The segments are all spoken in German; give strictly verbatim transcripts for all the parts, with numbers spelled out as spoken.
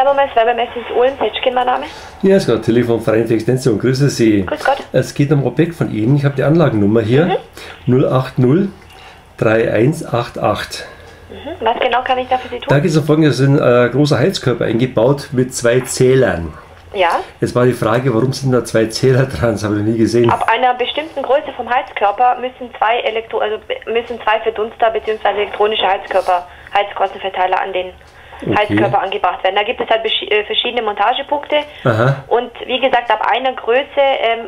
Thermomess, Wärmemessings Uhlen, Petschkin, mein Name. Ja, ist gerade Telefon Freie Extension. Grüße Sie. Grüß Gott. Es geht um Objekt von Ihnen. Ich habe die Anlagennummer hier. Mhm. null acht null drei eins acht acht. Mhm. Was genau kann ich da für Sie tun? Da geht es um Folgendes: Es ist ein äh, großer Heizkörper eingebaut mit zwei Zählern. Ja. Jetzt war die Frage, warum sind da zwei Zähler dran? Das habe ich nie gesehen. Ab einer bestimmten Größe vom Heizkörper müssen zwei Elektro also müssen zwei Verdunster bzw. elektronische Heizkörper, Heizkostenverteiler an den okay. Heizkörper angebracht werden. Da gibt es halt verschiedene Montagepunkte. Aha. Und wie gesagt, ab einer Größe, ähm,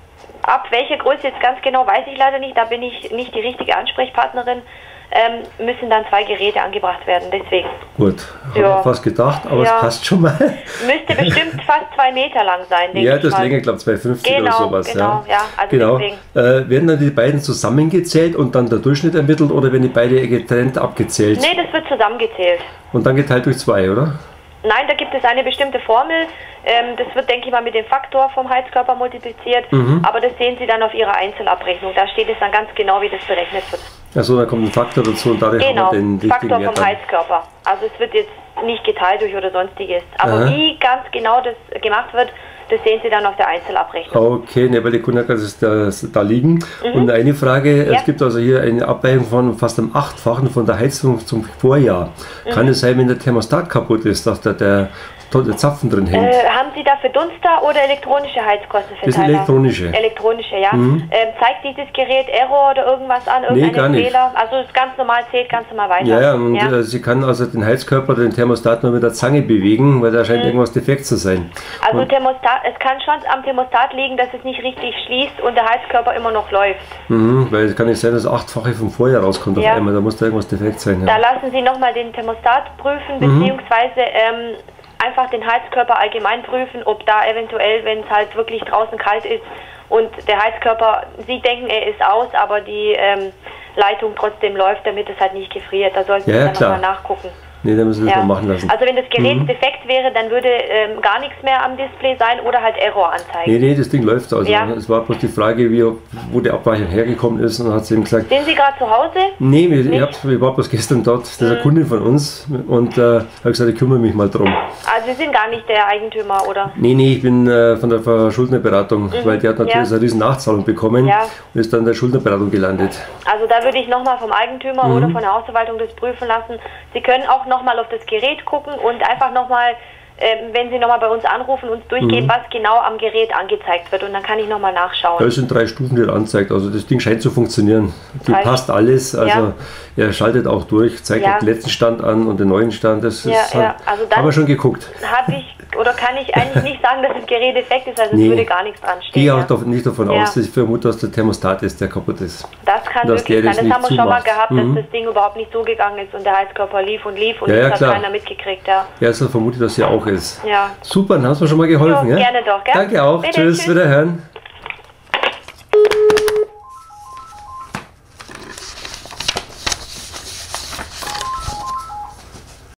ab welcher Größe jetzt ganz genau, weiß ich leider nicht, da bin ich nicht die richtige Ansprechpartnerin, ähm, müssen dann zwei Geräte angebracht werden, deswegen. Gut, habe ja. ich fast gedacht, aber es ja. passt schon mal. Müsste bestimmt fast zwei Meter lang sein, denke ja, ich das mal. länger, glaube ich, zwei fünfzig genau, oder sowas. Genau, ja, ja also genau. deswegen. Äh, werden dann die beiden zusammengezählt und dann der Durchschnitt ermittelt oder werden die beide getrennt abgezählt? Nee, das wird zusammengezählt. Und dann geteilt durch zwei, oder? Nein, da gibt es eine bestimmte Formel. Ähm, das wird, denke ich mal, mit dem Faktor vom Heizkörper multipliziert. Mhm. Aber das sehen Sie dann auf Ihrer Einzelabrechnung. Da steht es dann ganz genau, wie das berechnet wird. Achso, da kommt ein Faktor dazu und dadurch genau, haben wir den richtigen Faktor Wert vom dann. Heizkörper. Also es wird jetzt nicht geteilt durch oder sonstiges. Aber Aha. wie ganz genau das gemacht wird, das sehen Sie dann auf der Einzelabrechnung. Okay, ne, weil die Kunden das, das da liegen. Mhm. Und eine Frage, ja. es gibt also hier eine Abweichung von fast einem Achtfachen von der Heizung zum Vorjahr. Mhm. Kann es sein, wenn der Thermostat kaputt ist, dass da der, der Zapfen drin hängt? Äh, haben Sie da Verdunster oder elektronische Heizkostenverteiler? Das sind elektronische. Elektronische, ja. Mhm. Ähm, zeigt dieses Gerät Error oder irgendwas an, irgendeinen nee, gar nicht. Fehler? Also es ist ganz normal, zählt ganz normal weiter. Ja, ja, und ja? Äh, sie kann also den Heizkörper oder den Thermostat nur mit der Zange bewegen, weil da scheint mhm. irgendwas defekt zu sein. Also und Thermostat, es kann schon am Thermostat liegen, dass es nicht richtig schließt und der Heizkörper immer noch läuft. Mhm, weil es kann nicht sein, dass das Achtfache vom Vorjahr rauskommt ja. auf einmal, da muss da irgendwas defekt sein. Ja. Da lassen Sie nochmal den Thermostat prüfen, mhm. beziehungsweise ähm, einfach den Heizkörper allgemein prüfen, ob da eventuell, wenn es halt wirklich draußen kalt ist und der Heizkörper, Sie denken, er ist aus, aber die ähm, Leitung trotzdem läuft, damit es halt nicht gefriert. Da sollten ja, Sie dann nochmal nachgucken. Nee, da müssen Sie das ja. mal machen lassen. Also wenn das Gerät mhm. defekt wäre, dann würde ähm, gar nichts mehr am Display sein oder halt Error anzeigen. Nee, nee, das Ding läuft. Also ja. es war bloß die Frage, wie, wo die Abweichung hergekommen ist, und dann hat sie ihm gesagt... Sind Sie gerade zu Hause? Nee, ich, ich, hab, ich war bloß gestern dort, das ist mhm. eine Kundin von uns, und äh, habe gesagt, ich kümmere mich mal drum. Also Sie sind gar nicht der Eigentümer, oder? Nee, nee, ich bin äh, von der Verschuldnerberatung, mhm. weil die hat natürlich ja. eine riesen Nachzahlung bekommen ja. und ist dann in der Schuldnerberatung gelandet. Also da würde ich nochmal vom Eigentümer mhm. oder von der Hausverwaltung das prüfen lassen. Sie können auch nochmal auf das Gerät gucken und einfach nochmal, äh, wenn Sie nochmal bei uns anrufen, uns durchgeben, mhm. was genau am Gerät angezeigt wird, und dann kann ich nochmal nachschauen. Da sind drei Stufen, die er anzeigt, also das Ding scheint zu funktionieren. Die drei passt alles, also ja. er schaltet auch durch, zeigt ja. den letzten Stand an und den neuen Stand, das ja, ist, ja. Also dann haben wir schon geguckt. Habe ich, oder kann ich eigentlich nicht sagen, dass das Gerät defekt ist, also nee. es würde gar nichts dran stehen. Ich gehe ja. auch nicht davon ja. aus, dass ich vermute, dass der Thermostat ist, der kaputt ist. Das kann dass wirklich sein, das, das haben wir schon mal gehabt, mhm. dass das Ding überhaupt nicht so gegangen ist und der Heizkörper lief und lief und ja, ja, das klar. hat keiner mitgekriegt. Ja, ja so vermute ich, dass ja auch ist. Ja. Super, dann hast du schon mal geholfen. Jo, ja? Gerne doch, gell? Danke auch, Bitte, tschüss, tschüss, wiederhören.